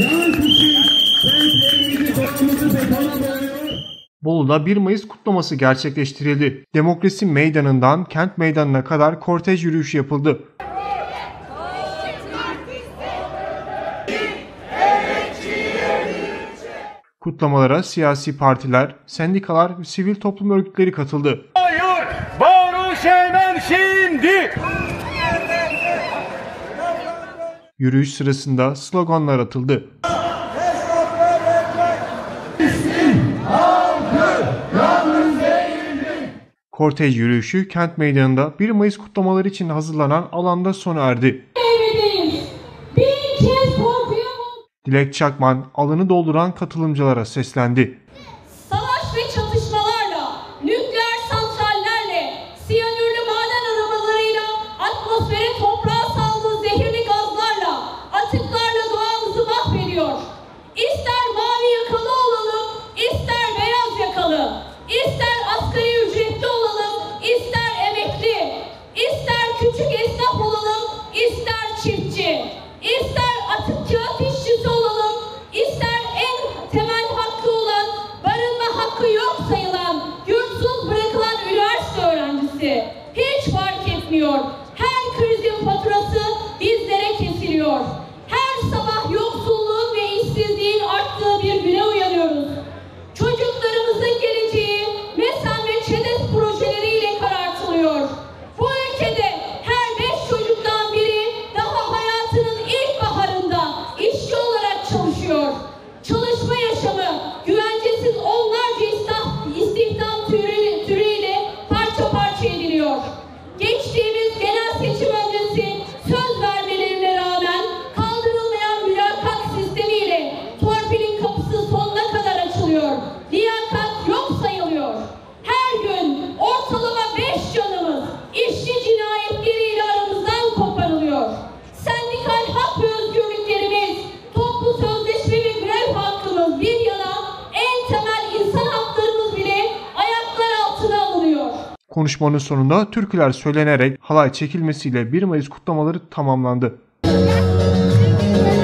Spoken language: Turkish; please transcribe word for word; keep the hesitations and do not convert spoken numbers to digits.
Bolu'da bir Mayıs kutlaması gerçekleştirildi. Demokrasi Meydanı'ndan Kent Meydanı'na kadar kortej yürüyüşü yapıldı. Kutlamalara siyasi partiler, sendikalar ve sivil toplum örgütleri katıldı. Hayır, barış hemen şimdi. Yürüyüş sırasında sloganlar atıldı. Kortej yürüyüşü Kent Meydanı'nda bir Mayıs kutlamaları için hazırlanan alanda sona erdi. Dilek Çakman alanı dolduran katılımcılara seslendi. Savaş ve çatışmalarla, nükleer santrallerle, siyanürlü maden arabalarıyla, atmosfere toprağa saldığı zehirli gazlarla, atıklarla doğamızı mahvediyor. İster mavi yakalı olalım, ister beyaz yakalı, ister asgari ücretli olalım, ister emekli, ister küçük esnaf olalım, ister çiftçi, ister atık kağıt işçisi olalım, ister en temel hakkı olan barınma hakkı yok sayılan, yurtsuz bırakılan üniversite öğrencisi. Hiç fark etmiyor. Her krizin faturası bizlere kesiliyor. Her sabah yoksulluğun ve işsizliğin arttığı bir güne uyanıyoruz. Çocuklarımızın geleceği MESAN ve ÇEDES projeleriyle karartılıyor. Bu ülkede her beş çocuktan biri daha hayatının ilk baharında işçi olarak çalışıyor. Çalışma yaşamı güvencesiz onlarca istihdam türü, türüyle parça parça ediliyor. Geçtiğimiz genel seçim öncesi söz vermelerine rağmen kaldırılmayan mülakat sistemiyle torpilin kapısı sonuna kadar açılıyor. Liyakat yok sayılıyor. Her gün ortalama beş canımız işçi cinayetleriyle aramızdan koparılıyor. Sendikal hak ve özgürlüklerimiz, toplu sözleşme ve grev hakkımız bir yana en temel insan haklarımız bile ayaklar altına alınıyor. Konuşmanın sonunda türküler söylenerek halay çekilmesiyle bir Mayıs kutlamaları tamamlandı.